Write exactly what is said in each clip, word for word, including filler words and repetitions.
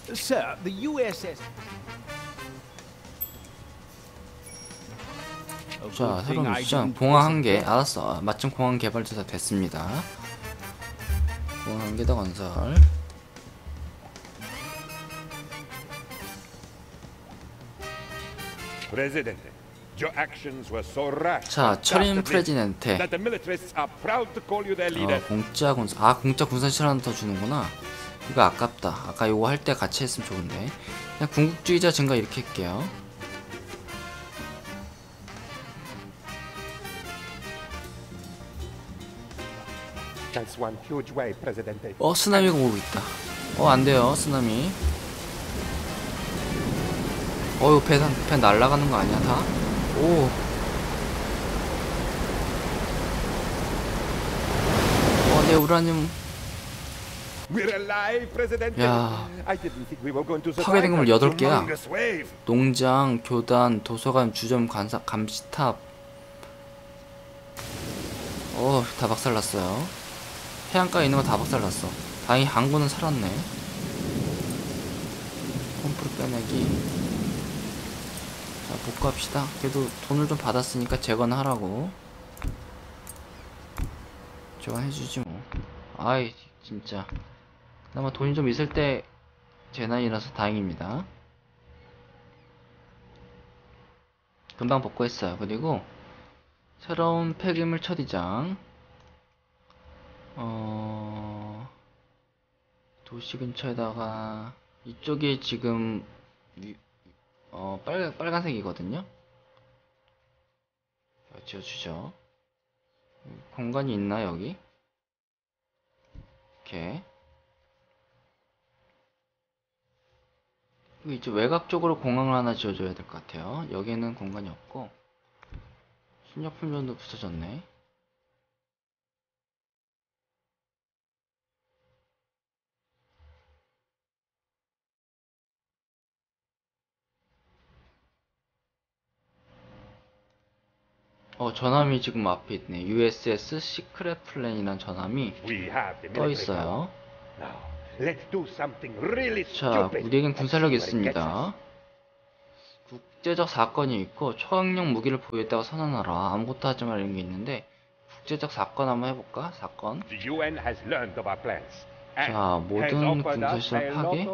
Sir, the U S S. 자, 새로운 미션 공항 한 개. 알았어. 마침 공항 개발도 다 됐습니다. 공항 한 개 더 건설. 자, 철인 프레지덴테. 어, 공짜 군사. 아, 공짜 군사실 하나 더 주는구나. 이거 아깝다. 아까 요거 할 때 같이 했으면 좋은데. 그냥 군국주의자 증가 이렇게 할게요. 어, 쓰나미가 오고 있다. 어, 안돼요, 쓰나미. 어휴, 배, 배 날아가는 거 아니야, 다? 오. 어, 내 우라늄. 야, 파괴된 건물 여덟 개야. 농장, 교단, 도서관, 주점, 관사, 감시탑. 어, 다 박살났어요. 해안가에 있는 거 다 박살났어. 다행히 항구는 살았네. 펌프를 빼내기. 자, 복구합시다. 그래도 돈을 좀 받았으니까 재건을 하라고. 재건해주지 뭐. 아이, 진짜. 그나마 돈이 좀 있을 때 재난이라서 다행입니다. 금방 복구했어요. 그리고 새로운 폐기물 처리장. 어... 도시 근처에다가 이쪽이 지금 위... 어... 빨... 빨간색이거든요. 지어주죠. 공간이 있나 여기? 이렇게. 이쪽 외곽 쪽으로 공항을 하나 지어줘야 될 것 같아요. 여기에는 공간이 없고. 식료품전도 부서졌네. 어, 전함이 지금 앞에 있네. 유에스에스 시크릿 플랜이라는 전함이 떠 있어요. 자, 우리에겐 군사력이 있습니다. 국제적 사건이 있고 초강력 무기를 보유했다고 선언하라. 아무것도 하지 말 이런 게 있는데 국제적 사건 한번 해볼까? 사건. 자, 모든 군사시설 파괴.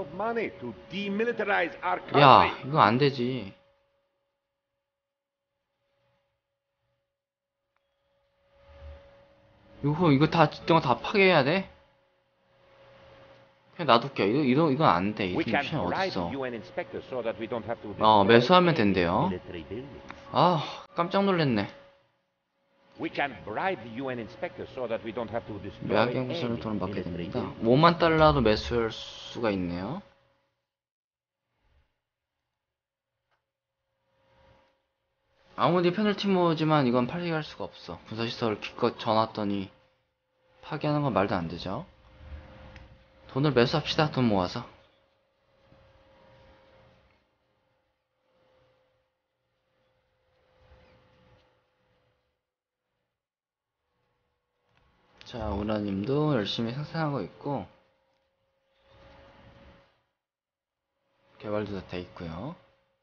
야, 이거 안 되지. 이거 이거 다 이거 다 파괴해야 돼? 그냥 놔둘게요. 이거 이거 이건 안 돼. 이거 미션 어딨어? 어, 매수하면 된대요. 아, 깜짝 놀랐네. 매학연 구설을 돈을 받게 됩니다. 오만 달러도 매수할 수가 있네요. 아무리 페널티모지만 이건 파괴할 수가 없어. 군사시설을 기껏 전왔더니 파괴하는 건 말도 안 되죠. 돈을 매수합시다. 돈 모아서. 자, 우라님도 열심히 생산하고 있고 개발도 다 돼 있고요.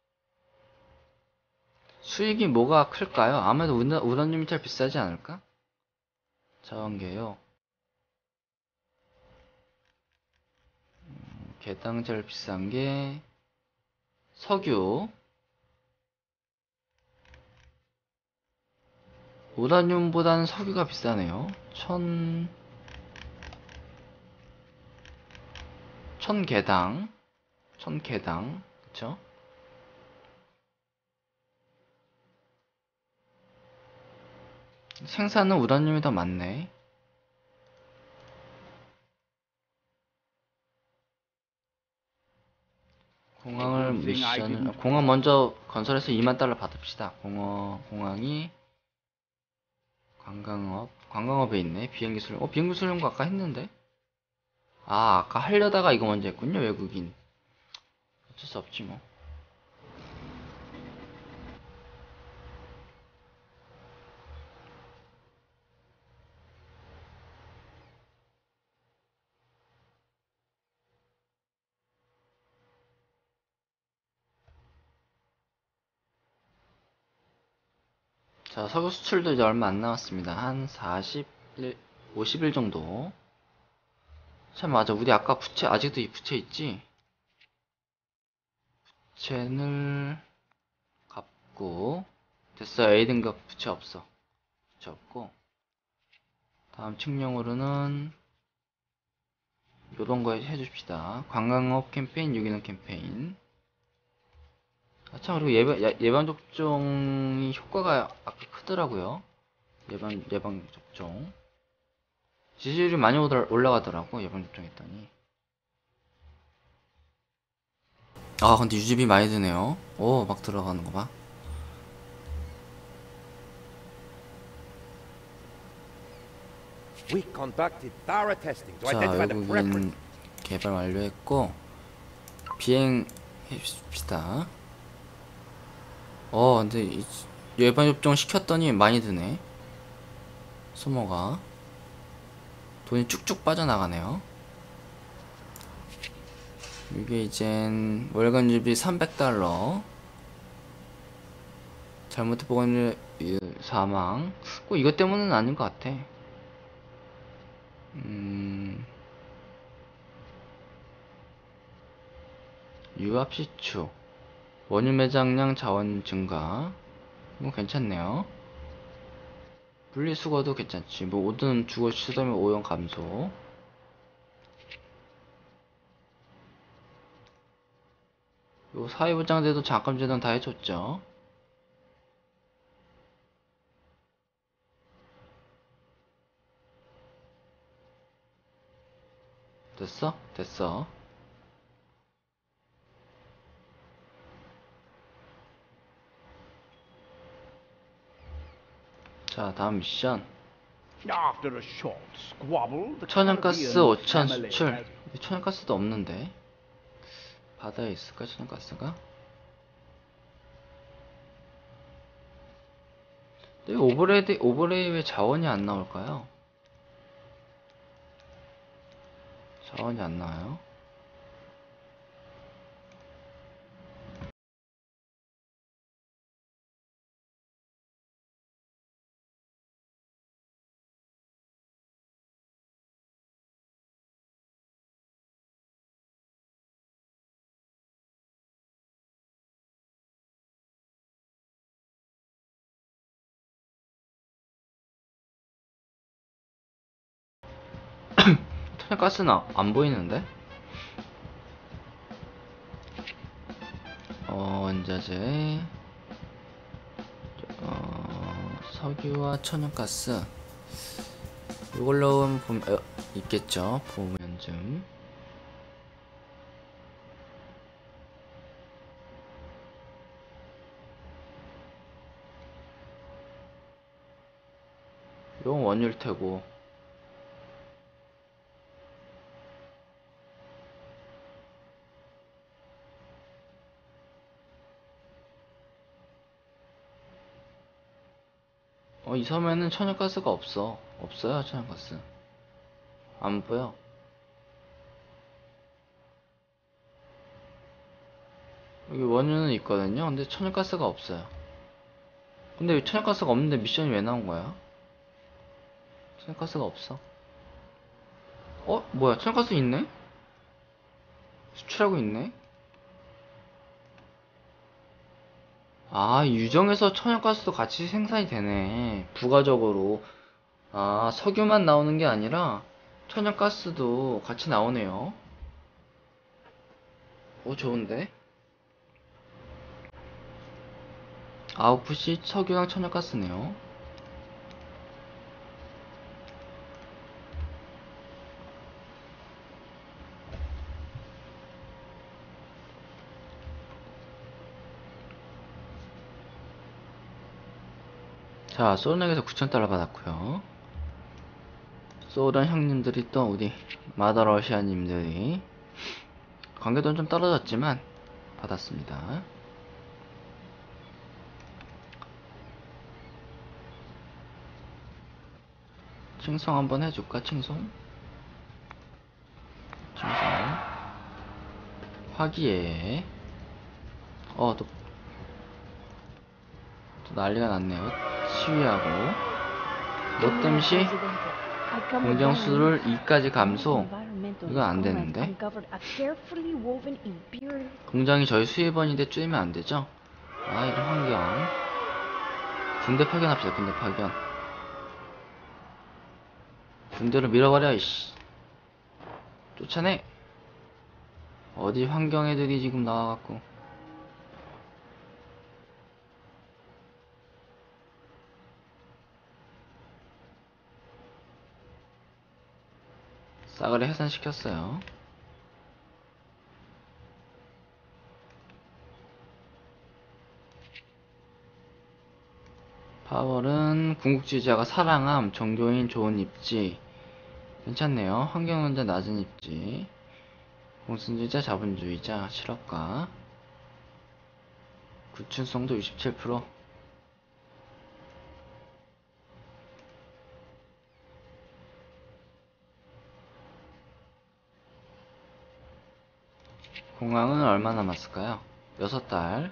수익이 뭐가 클까요? 아무래도 우라, 우라늄이 제일 비싸지 않을까? 자원계요. 음, 개당 제일 비싼 게 석유. 우라늄보다는 석유가 비싸네요. 천... 천 개당. 천 개당. 그쵸? 생산은 우라늄이 더 많네. 공항을 미션을 공항 먼저 건설해서 이만 달러 받읍시다. 공항 공항이 관광업 관광업에 있네. 비행기 수령. 어, 비행기 수령거 아까 했는데. 아, 아까 하려다가 이거 먼저 했군요. 외국인. 어쩔 수 없지 뭐. 자, 석유 수출도 이제 얼마 안 남았습니다. 한 사십일, 오십 일 정도. 참, 맞아. 우리 아까 부채, 아직도 이 부채 있지? 부채를 갚고, 됐어요. A 등급 부채 없어. 부채 없고. 다음 측령으로는, 요런 거 해줍시다. 관광업 캠페인, 유기농 캠페인. 아, 참, 그리고 예방, 야- 예방접종이 효과가 아까 크더라고요. 예방, 예방접종. 지지율이 많이 오더- 올라가더라고, 예방접종 했더니. 아, 근데 유지비 많이 드네요. 오, 막 들어가는 거 봐. We conducted thorough testing to 자, identify the 외국인 preference. 개발 완료했고, 비행 해줍시다. 어, 근데 이- 예방접종 시켰더니 많이 드네. 소모가. 돈이 쭉쭉 빠져나가네요. 이게 이젠 월간 유비 삼백 달러. 잘못해 보건일 사망. 꼭 이것 때문은 아닌 것 같아. 음, 유압 시추, 원유 매장량 자원 증가. 뭐 괜찮네요. 분리수거도 괜찮지. 뭐 모든 주거 시설물 오염 감소. 요 사회보장제도 장감제도는 다 해줬죠. 됐어? 됐어. 자, 다음 미션. After a short squabble, the 천연가스 Caribbean 오천 family 수출. has 천연가스도 없는데. 바다에 있을까, 천연가스가? 근데 오버레이, 오버레이 왜 자원이 안 나올까요? 자원이 안 나와요. 천연가스는 안, 안 보이는데? 어, 원자재. 어, 석유와 천연가스. 이걸로 보면, 어, 있겠죠. 보면 좀. 이건 원유일 테고. 어, 이 섬에는 천연가스가 없어. 없어요, 천연가스. 안 보여. 여기 원유는 있거든요. 근데 천연가스가 없어요. 근데 왜 천연가스가 없는데 미션이 왜 나온 거야? 천연가스가 없어. 어? 뭐야? 천연가스 있네? 수출하고 있네? 아, 유정에서 천연가스도 같이 생산이 되네. 부가적으로. 아, 석유만 나오는 게 아니라 천연가스도 같이 나오네요. 오, 좋은데? 아웃풋이 석유랑 천연가스네요. 자, 소련에게서 구천 달러 받았고요. 소련 형님들이 또 우리 마더러시아님들이 관계도는 좀 떨어졌지만 받았습니다. 칭송 한번 해줄까? 칭송? 칭송. 화기애. 어, 또, 또 난리가 났네요. 시위하고, 롯댐 시 공장 수를 이까지 감소. 이건 안 되는데. 공장이 저희 수입원인데 줄이면 안 되죠? 아, 이거 환경. 군대 파견합시다, 군대 파견. 군대로 밀어버려, 이씨. 쫓아내. 어디 환경 애들이 지금 나와갖고. 싸그리 해산시켰어요. 파월은 궁극주의자가 사랑함, 종교인 좋은 입지. 괜찮네요. 환경론자 낮은 입지. 공신주의자 자본주의자 실업가. 구춘성도 육십칠 퍼센트. 공항은 얼마 남았을까요? 여섯 달.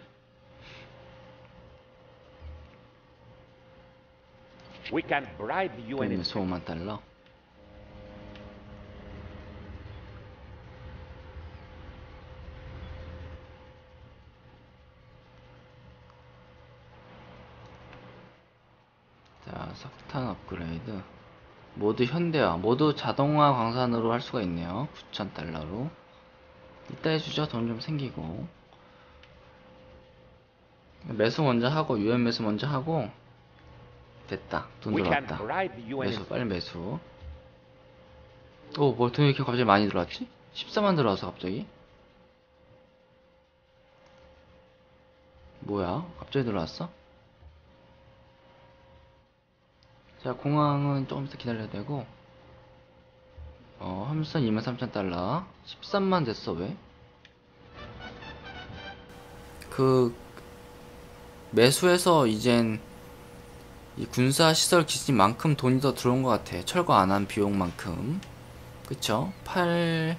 We can bribe the U N 그래서 오만 달러. 자, 석탄 업그레이드. 모두 현대화, 모두 자동화 광산으로 할 수가 있네요. 구천 달러로. 이따 해주죠. 돈 좀 생기고. 매수 먼저 하고, 유엔 매수 먼저 하고. 됐다. 돈 We can 들어왔다. bribe the U N 매수, 빨리 매수. 오, 뭐 돈이 이렇게 갑자기 많이 들어왔지? 십사만 들어와서 갑자기? 뭐야? 갑자기 들어왔어? 자, 공항은 조금 더 기다려야 되고. 어, 함선 이만 삼천 달러. 십삼만 됐어, 왜? 그, 매수해서 이젠 이 군사시설 기지만큼 돈이 더 들어온 것 같아. 철거 안 한 비용만큼. 그쵸? 팔,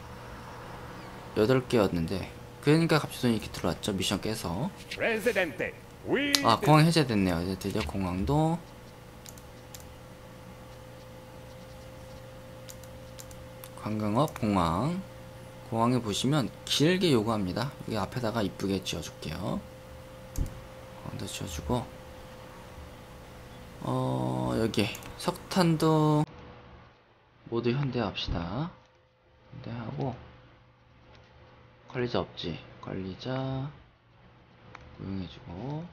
여덟 개였는데. 그러니까 갑자기 돈이 이렇게 들어왔죠. 미션 깨서. Presidente, we 아, 공항 해제됐네요. 이제 드디어 공항도. 관광업 공항. 공항에 보시면 길게 요구합니다. 여기 앞에다가 이쁘게 지어줄게요. 공항도 지어주고. 어, 여기 석탄도 모두 현대합시다. 현대하고. 관리자 없지? 관리자 고용해주고.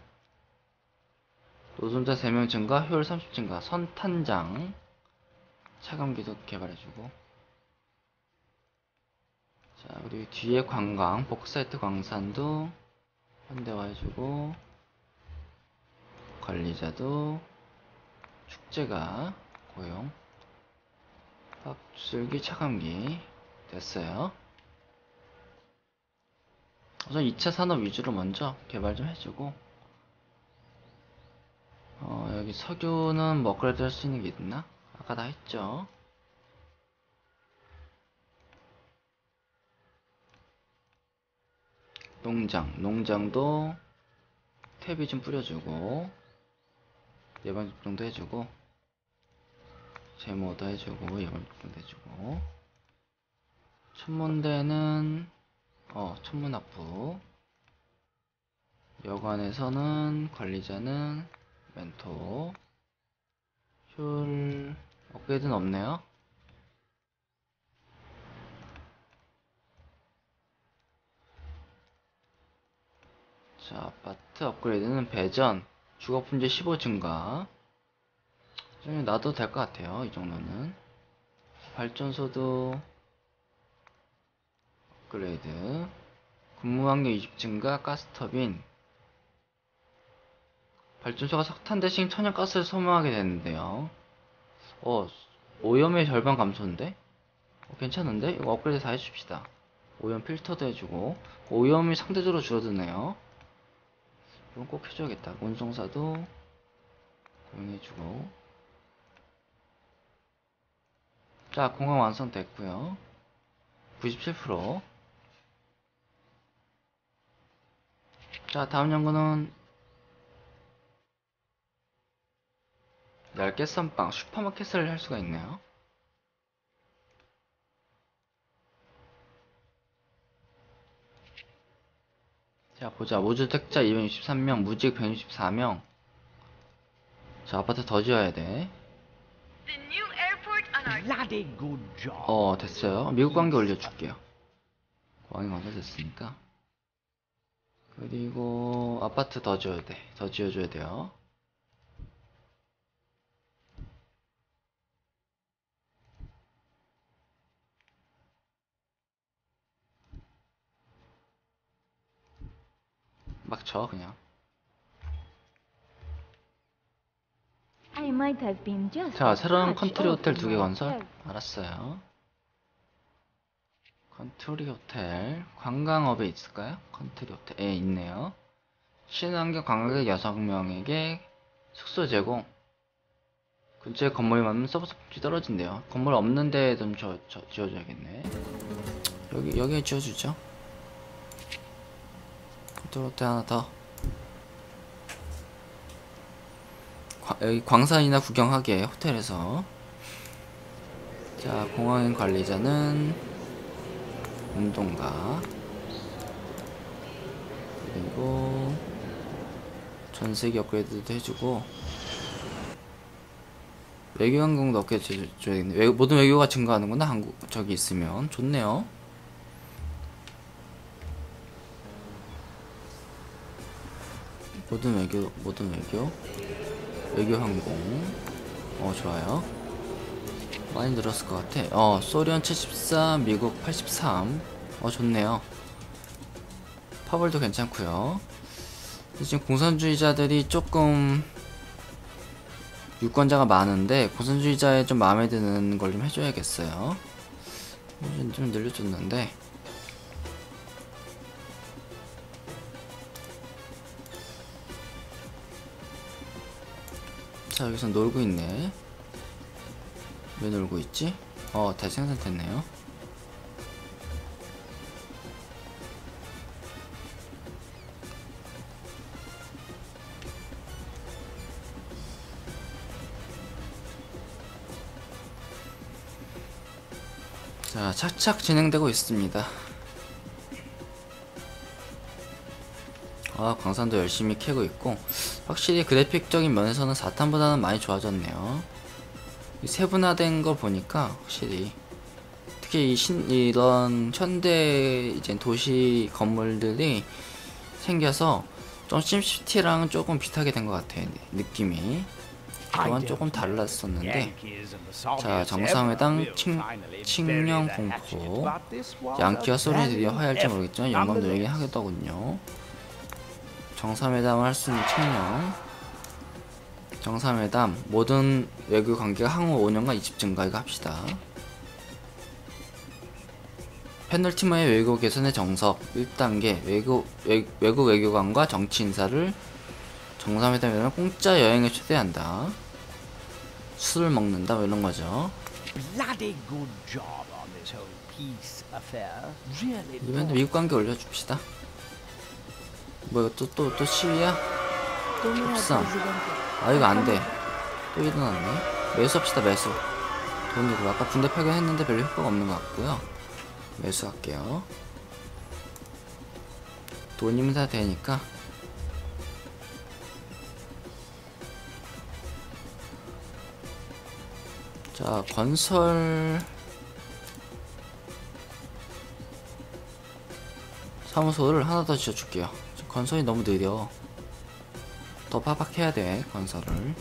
노동자 세 명 증가, 효율 삼십 증가. 선탄장 차감기도 개발해주고. 자, 그리고 뒤에 관광, 복사이트 광산도 현대화해주고. 관리자도 축제가 고용. 확줄기 차감기 됐어요. 우선 이 차 산업 위주로 먼저 개발 좀 해주고. 어, 여기 석유는 뭐 업그레이드 할 수 있는 게 있나? 아까 다 했죠. 농장, 농장도 탭이 좀 뿌려주고. 예방접종도 해주고. 제모도 해주고. 예방접종도 해주고. 천문대는 어 천문학부. 여관에서는 관리자는 멘토. 효율 업그레이드는 없네요. 자, 아파트 업그레이드는 배전. 주거품질 십오 증가. 좀 놔도 될 것 같아요. 이 정도는. 발전소도 업그레이드. 근무환경 이십 증가. 가스터빈. 발전소가 석탄 대신 천연가스를 소모하게 되는데요. 어, 오염의 절반 감소인데? 어, 괜찮은데? 이거 업그레이드 다 해줍시다. 오염 필터도 해주고. 오염이 상대적으로 줄어드네요. 이건 꼭 해줘야겠다. 운송사도 고용해주고. 자, 공항 완성됐고요. 구십칠 퍼센트. 자, 다음 연구는 얇게 썬빵 슈퍼마켓을 할 수가 있네요. 자 보자. 무주택자 이백육십삼 명, 무직 백육십사 명. 자 아파트 더 지어야 돼. The new airport on our Bloody good job. 어 됐어요. 미국 관계 올려줄게요. 광이 완성됐으니까. 그리고 아파트 더 지어야 돼. 더 지어줘야 돼요. 막 쳐 그냥. I might have been just 자 a 새로운 touch 컨트리 off 호텔 in 두 개 my 건설. head. 알았어요. 컨트리 호텔 관광업에 있을까요? 컨트리 호텔에 있네요. 친환경 관광객 여섯 명에게 숙소 제공. 근처에 건물이 많으면 서비스 복지 떨어진대요. 건물 없는데 좀 저, 저, 지어줘야겠네. 여기 여기에 지어주죠. 컨트리 호텔 하나 더. 과, 여기 광산이나 구경하게 호텔에서. 자 공항인 관리자는 운동가, 그리고 전세기 업그레이드도 해주고 외교 항공도 업그레이드 해줘야겠네. 외, 모든 외교가 증가하는구나. 한국 저기 있으면 좋네요. 모든 외교 모든 외교 외교 항공 어 좋아요. 많이 늘었을 것 같아. 어 소련 칠십사, 미국 팔십삼. 어 좋네요. 파벌도 괜찮고요. 지금 공산주의자들이 조금 유권자가 많은데 공산주의자에 좀 마음에 드는 걸 좀 해줘야겠어요. 좀, 좀 늘려줬는데. 자 여기서 놀고 있네. 왜 놀고 있지? 어, 다시 생산됐네요. 자, 착착 진행되고 있습니다. 아, 광산도 열심히 캐고 있고 확실히 그래픽적인 면에서는 사 탄보다는 많이 좋아졌네요. 세분화된 걸 보니까 확실히 특히 이 신, 이런 현대 이제 도시 건물들이 생겨서 좀 심시티랑 조금 비슷하게 된 것 같아요. 느낌이 그동안 조금 달랐었는데. 자 정상회담 칭, 칙령 공포. 양키와 소련이 드디어 화해할지 모르겠지만 영감도 얘기하겠더군요. 정상회담을 할 수 있는 칙령. 정상회담 모든 외교 관계가 향후 오 년간 이십 증가. 이거 합시다. 페널티마의 외교 개선의 정석 일 단계 외국, 외, 외국 외교관과 정치 인사를 정상회담이라면 공짜 여행에 초대한다. 술을 먹는다 뭐 이런 거죠. Bloody good job on this whole peace affair. Really. 이번에도 미국 관계 올려줍시다. 뭐 이거 또 또 또 시위야? 협상. 아 이거 안돼. 또 일어났네. 매수합시다. 매수. 돈이고 아까 군대 파견했는데 별로 효과가 없는 것 같고요. 매수할게요. 돈이면 다 되니까. 자 건설 사무소를 하나 더 지어줄게요. 건설이 너무 느려. 더 파박해야 돼 건설을.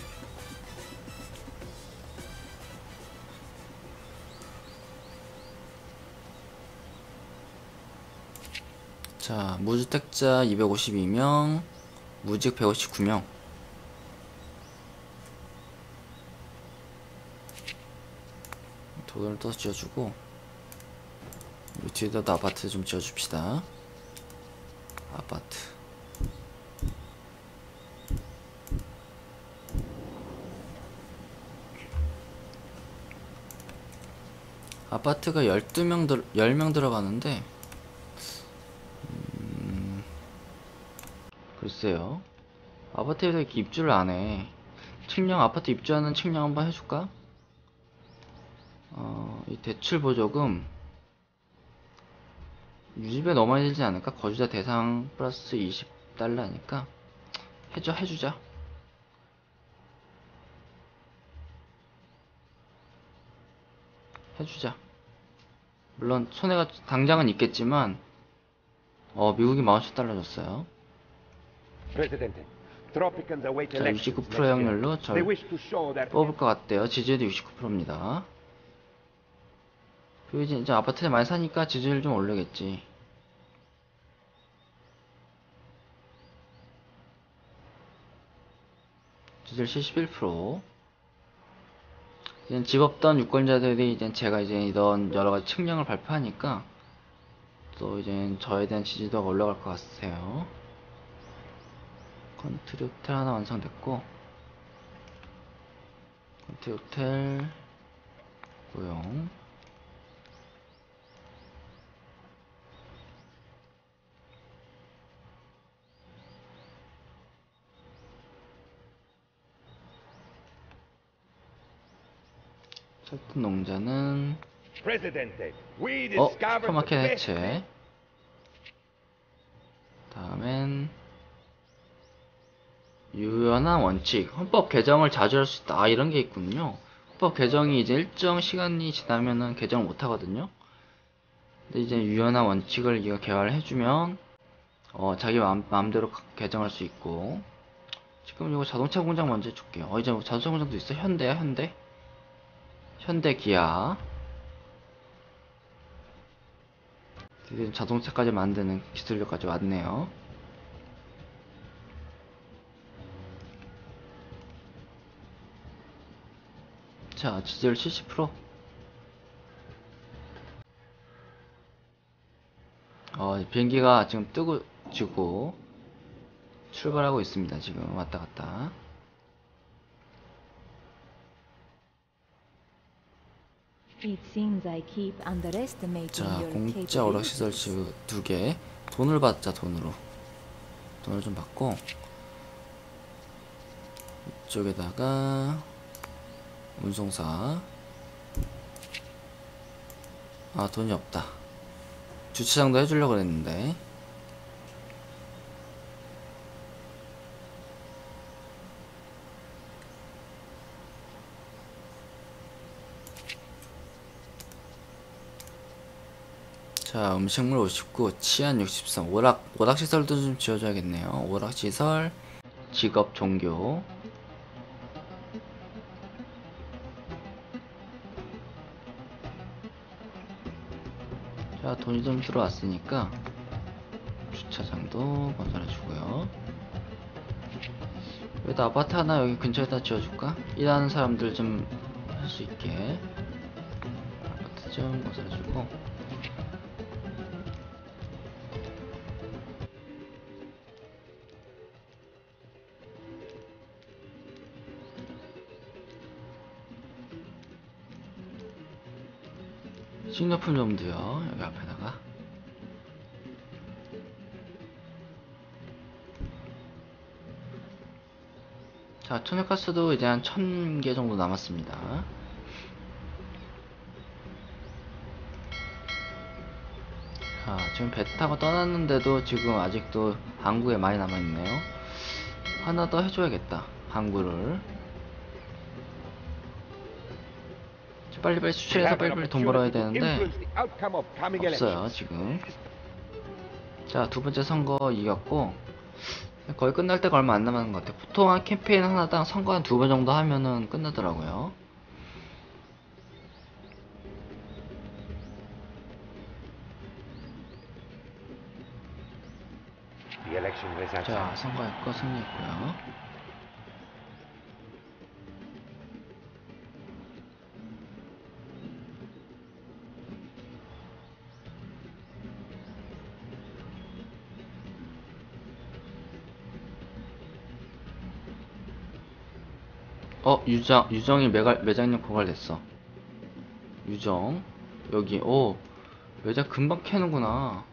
자 무주택자 이백오십이 명, 무직 백오십구 명. 돈을 또 지어주고 이 뒤에다도 아파트 좀 지어줍시다. 아파트. 아파트가 열두 명 들, 열 명 들어가는데 음, 글쎄요. 아파트에서 이렇게 입주를 안해. 측량 아파트 입주하는 측량 한번 해줄까? 어, 이 대출 보조금 유지비가 너무 많이 들지 않을까? 거주자 대상 플러스 이십 달러니까 해줘 해주자. 해주자. 물론 손해가 당장은 있겠지만 어 미국이 사십칠 달러 줬어요. Presidente, Tropicans await 자, elections 육십구 퍼센트 next year. 확률로 They 절 wish to show their 뽑을 것 같대요. 지지율이 육십구 퍼센트입니다. 그리고 이제, 이제 아파트에 많이 사니까 지지율 좀 오르겠지. 지지율 칠십일 퍼센트. 이제 집 없던 유권자들이 이제 제가 이제 이런 여러 가지 측량을 발표하니까 또 이제 저에 대한 지지도가 올라갈 것 같으세요. 컨트리 호텔 하나 완성됐고, 컨트리 호텔 고용. 철튼 농자는 Presidente, we 어 discovered 슈퍼마켓 the best 해체. 다음엔 유연한 원칙, 헌법 개정을 자주 할 수 있다. 아, 이런 게 있군요. 헌법 개정이 이제 일정 시간이 지나면은 개정을 못 하거든요. 근데 이제 유연한 원칙을 이거 개발해주면 어 자기 마음, 마음대로 개정할 수 있고. 지금 이거 자동차 공장 먼저 해줄게요. 어 이제 자동차 공장도 있어. 현대야 현대. 현대 기아. 드디어 자동차까지 만드는 기술력까지 왔네요. 자, 지지율 칠십 퍼센트. 어, 비행기가 지금 뜨고 지고 출발하고 있습니다. 지금 왔다 갔다. It seems I keep underestimating 자, your 공짜 오락시설 capabilities. 두 개. 돈을 받자, 돈으로. 돈을 좀 받고, 이쪽에다가, 운송사. 아, 돈이 없다. 주차장도 해주려고 그랬는데. 자, 음식물 오십구, 치안 육십삼, 오락, 오락시설도 좀 지어줘야겠네요. 오락시설, 직업, 종교. 자, 돈이 좀 들어왔으니까, 주차장도 건설해주고요. 여기다 아파트 하나 여기 근처에다 지어줄까? 일하는 사람들 좀 할 수 있게. 아파트 좀 건설해주고. 식료품 좀 돼요. 여기 앞에다가. 자, 천연가스도 이제 한 천 개 정도 남았습니다. 자, 지금 배 타고 떠났는데도 지금 아직도 항구에 많이 남아있네요. 하나 더 해줘야겠다. 항구를. 빨리빨리 수출해서 빨리빨리 돈 벌어야 되는데 없어요 지금. 자, 두 번째 선거 이겼고 거의 끝날 때가 얼마 안 남은 것 같아요. 보통 한 캠페인 하나당 선거 한 두 번 정도 하면은 끝나더라고요. 자, 선거했고 승리했고요. 어, 유정, 유정이 매갈, 매장님 고갈됐어. 유정. 여기, 오. 매장 금방 캐는구나.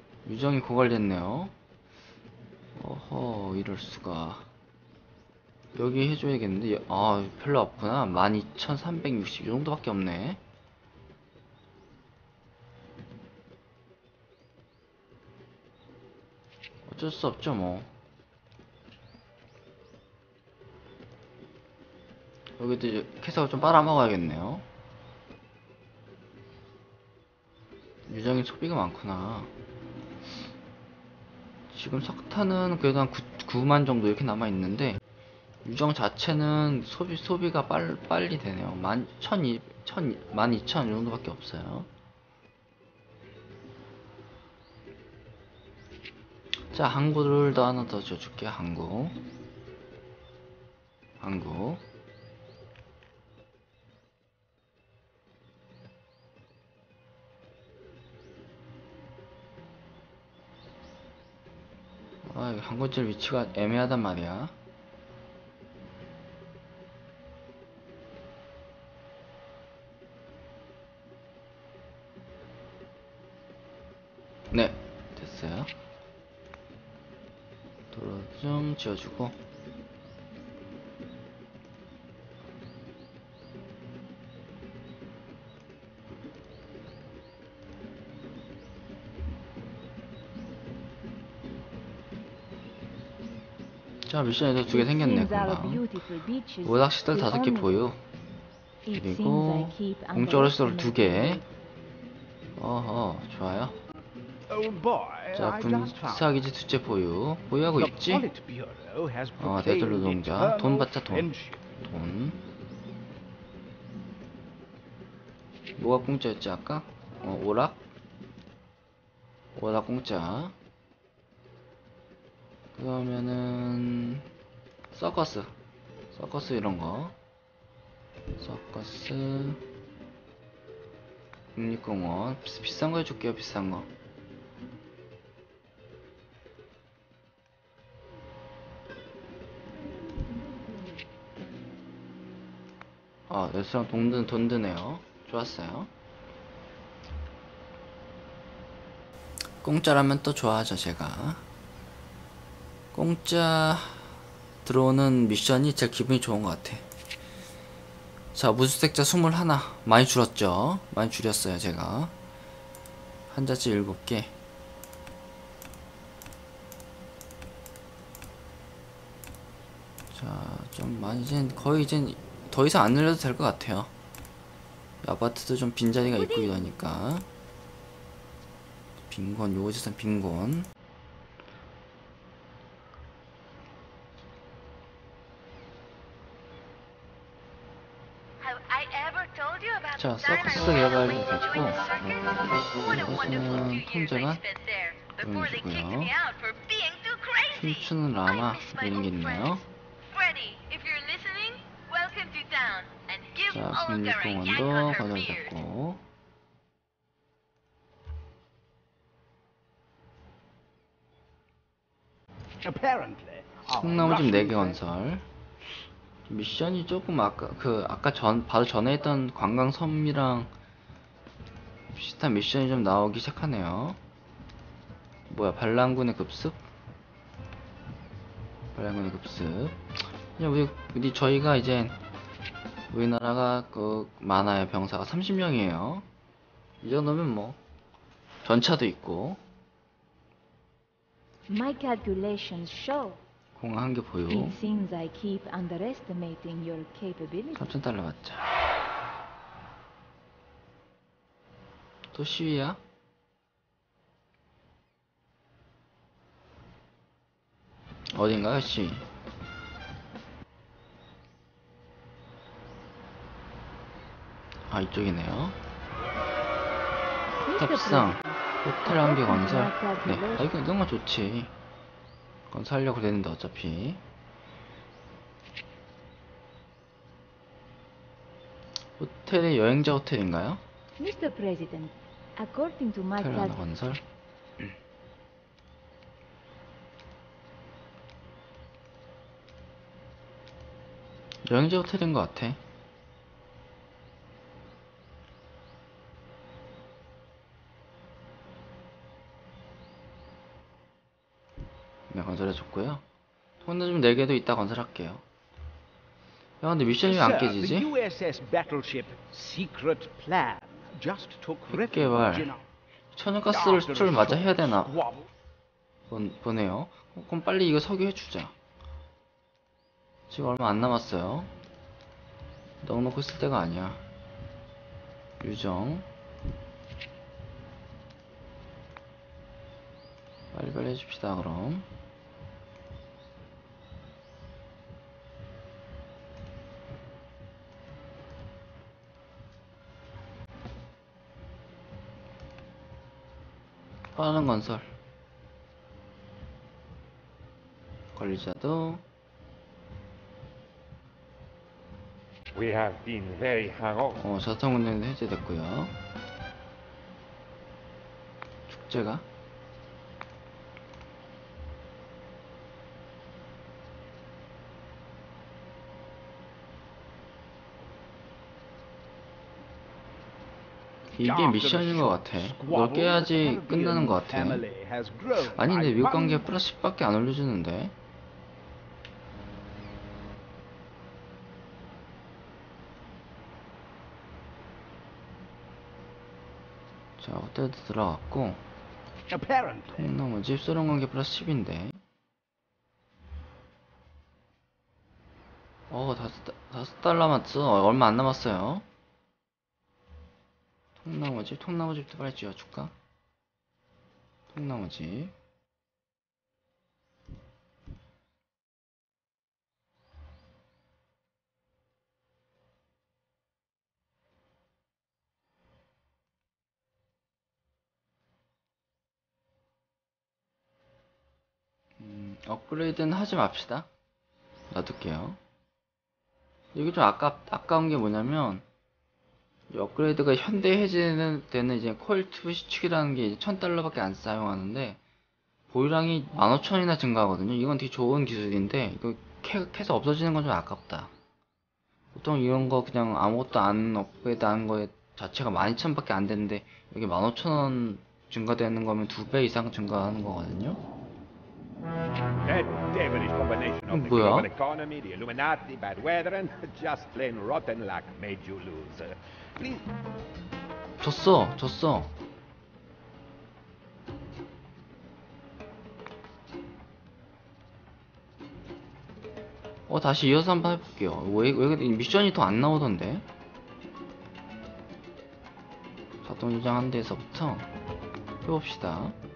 유정이 고갈됐네요. 어허, 이럴수가. 여기 해줘야겠는데. 아, 별로 없구나. 만 이천삼백육십 이 정도밖에 없네. 어쩔 수 없죠 뭐. 여기도 이제 캐서가 좀 빨아먹어야겠네요. 유정이 소비가 많구나. 지금 석탄은 그래도 한 구, 만 정도 이렇게 남아있는데, 유정 자체는 소비, 소비가 빨, 빨리 되네요. 만, 천이, 천, 만 이천 정도밖에 없어요. 자, 항구를 더 하나 더 줘줄게요. 항구. 항구. 아, 항구질 위치가 애매하단 말이야. 네, 됐어요. 도로 좀 지어주고. 자, 미션에도 두 개 생겼네. 금방 오락시설 다섯 개 보유. 그리고 공짜로 시설 두 개. 어허, 좋아요. Old boy, 자, I just found 군사기지 두째 보유. 보유하고 the 있지? Politburo has 어, 대들 proclaimed 노동자. 돈 eternal 받자, 돈. friendship. 돈. 뭐가 공짜였지, 아까? 어, 오락? 오락 공짜. 그러면은, 서커스. 서커스 이런 거. 서커스. 국립공원. 비, 비싼 거 해줄게요, 비싼 거. 아, 레스토랑 돈, 돈 드네요. 좋았어요. 공짜라면 또 좋아하죠, 제가. 공짜 들어오는 미션이 제일 기분이 좋은 것 같아. 자, 무주택자 이십일. 많이 줄었죠? 많이 줄였어요, 제가. 한자치 일곱 개. 자, 좀 많이, 이제 거의 이제 더 이상 안 늘려도 될 것 같아요. 아파트도 좀 빈자리가 있고 이러니까. 빈곤, 요거지선 빈곤. Have I ever told you about 자, the time I 서커스 was 개발이 enjoying 됐고, the circus? What a wonderful 이것은 few years I 통제만 spent there before they kicked 보여주고요. me out for being too crazy. 춤추는 I 라마 miss my 이런 게 old 있네요. friends. Freddy, if you're listening, welcome to town and give 자, Olga a yank on 국립공원도 her beard. 거절됐고. Apparently, our 콩나무집 네 개 Russian friend- 건설. 미션이 조금 아까 그 아까 전 바로 전에 했던 관광섬이랑 비슷한 미션이 좀 나오기 시작하네요. 뭐야, 반란군의 급습? 반란군의 급습. 그냥 우리, 우리 저희가 이제 우리나라가 그 많아요. 병사가 삼십 명이에요. 이 정도면 뭐 전차도 있고. My calculations show. 공항 한 개 보유. It seems I keep underestimating your capability. 삼천 달러 받자. 또 시위야? 어딘가요, 시위? 아, 이쪽이네요. 탑상 호텔 한 개 건설. 네, 아, 이거 이런 거 좋지. 건설하려고 그랬는데 어차피. 호텔이 여행자 호텔인가요? Mister President, according to my 호텔 하나 calculations, 건설. 여행자 호텔인 것 같아. 네, 건설해줬고요. 혼자 좀 네 개도 이따 건설할게요. 야 근데 미션이 왜 안 Sir, the 깨지지? U S S battleship Secret Plan just took refuge 핵개발 in our 천연가스를 after a 수출을 마저 short 해야 되나 squabble. 본, 보네요. 어, 그럼 빨리 이거 석유해주자. 지금 얼마 안 남았어요. 넉넉히 쓸 때가 아니야. 유정 빨리빨리 해줍시다. 그럼 빠른 건설 관리자도 We have been very hungover. 어 자동운전도 해제됐고요. 축제가 이게 미션인 것 같아. 이걸 깨야지 끝나는 것 같아. 아니 근데 미국 관계 플러스 십밖에 안 올려주는데. 자 호텔도 들어갔고 통나무집 소련관계 플러스 십인데 어 다섯, 다- 다섯 달러 맞죠? 얼마 안 남았어요. 통나무집 통나무집도 빨리 지어줄까? 통나무집 음, 업그레이드는 하지 맙시다. 놔둘게요. 이게 좀 아까, 아까운 게 뭐냐면 이 업그레이드가 현대 해제는 되는 이제 코일 튜브 시축이라는 게 천 달러밖에 안 사용하는데 보유량이 만 오천 원이나 증가하거든요. 이건 되게 좋은 기술인데 이거 캐, 캐서 없어지는 건 좀 아깝다. 보통 이런 거 그냥 아무것도 안 업그레이드 하는 거에 자체가 만 이천 원밖에 안 되는데 여기 만 오천 원 증가되는 거면 두 배 이상 증가하는 거거든요. That devilish combination of the 뭐야? global economy, the Illuminati, bad weather, and just plain rotten luck made you lose. Please. 졌어 졌어. 어 다시 이어서 한번 해볼게요. 왜, 왜 미션이 더 안 나오던데? 자동 이장 한 데에서부터 해봅시다.